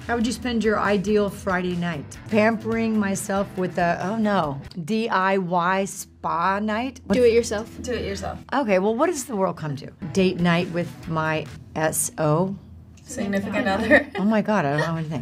How would you spend your ideal Friday night? Pampering myself with a, oh no, DIY spa night? Do it yourself. Do it yourself. Okay, well, what does the world come to? Date night with my SO? Significant other. Oh my God, I don't know anything.